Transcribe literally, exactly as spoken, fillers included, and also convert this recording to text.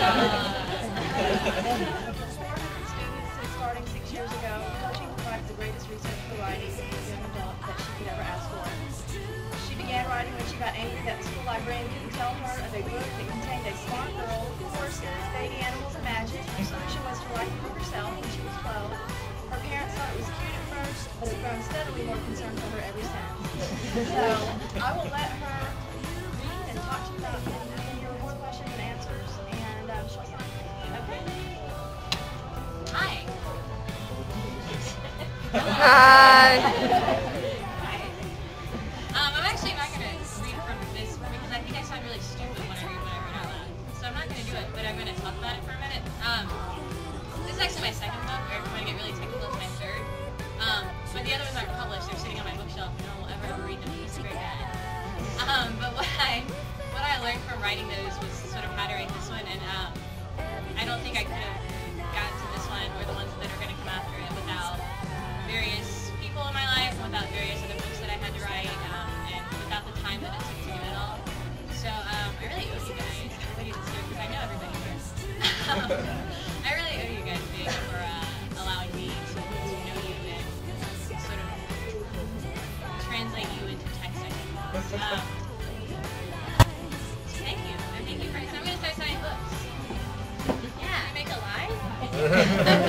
Since starting six years ago, coaching provides the greatest research for writing as a young adult that she could ever ask for. She began writing when she got angry that the school librarian couldn't tell her of a book that contained a smart girl, horses, baby animals, and magic. Her solution was to write the book herself when she was twelve. Her parents thought it was cute at first, but have grown steadily more concerned for her ever since. So I will let her read and talk to you about your questions and answers, and um, she'll start. Okay? Hi. Hi. Hi. Um, I'm actually not going to read from this because I think I sound really stupid when I read what I wrote out loud. So I'm not going to do it, but I'm going to talk about it for a minute. Um, this is actually my second book, or if I'm going to get really technical, it's my third. Um, but the other ones aren't published. They're sitting on my bookshelf. No one will ever ever read them. It's great bad. Um, but what I, what I learned from writing those was sort of how to write this one, and um, I don't think I could have gotten to this one or the ones that are going to come after it without various people in my life, without various other books that I had to write, um, and without the time that it took to do it all. So um, I really owe you guys, everybody that's here, because I know everybody here. um, I really owe you guys big for uh, allowing me to, to know you and sort of translate you into text, I think. Um, so thank you. And thank you for, so I'm going to start signing books. Yeah, I make a lie?